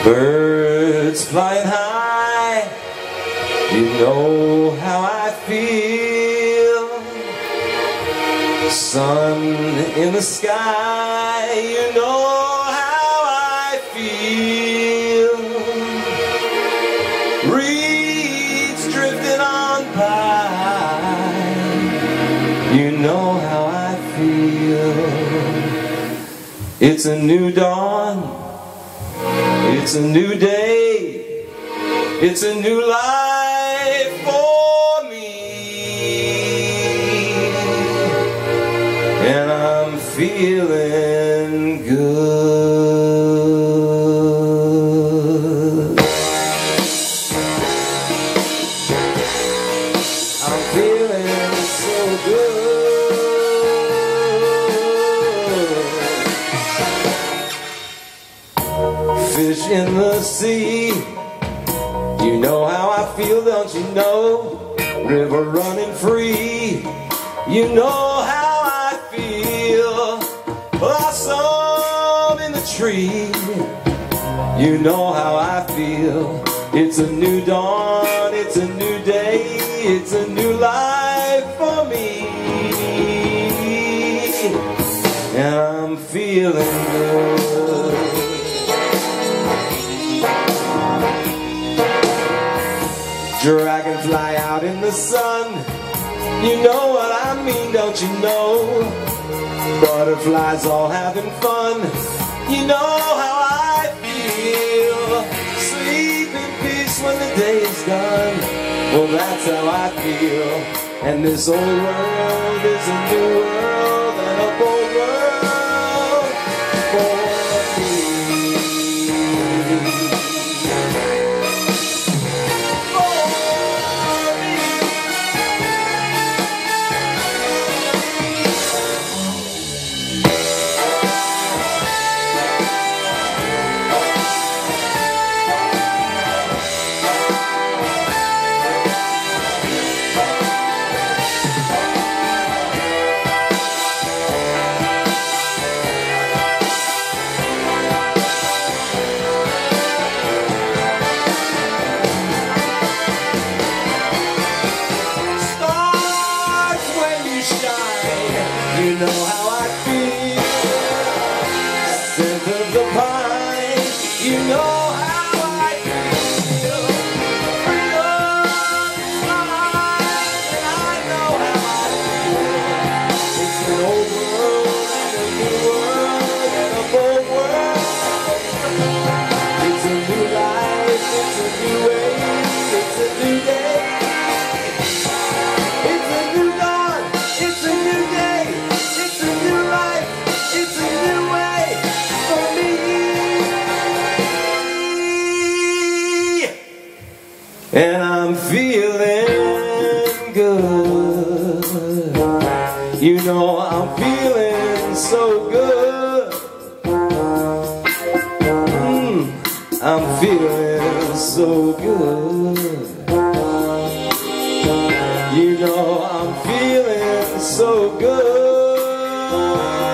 Birds flying high, you know how I feel. Sun in the sky, you know how I feel. Reeds drifting on by, you know how I feel. It's a new dawn, it's a new day, it's a new life for me, and I'm feeling good. I'm feeling so good. Fish in the sea, you know how I feel, don't you know? River running free, you know how I feel. Blossom in the tree, you know how I feel. It's a new dawn, it's a new day, it's a new life for me, and I'm feeling good. Dragonfly out in the sun, you know what I mean, don't you know? Butterflies all having fun, you know how I feel. Sleep in peace when the day is done, well that's how I feel. And this old world is a new world and a bold world for me. You know how I feel. Scent of the pine, you know how I feel. Freedom is mine, and I know how I feel. It's an old world and a new world and a bold world. It's a new life, it's a new way, it's a new day. And I'm feeling good. You know I'm feeling so good. I'm feeling so good. You know I'm feeling so good.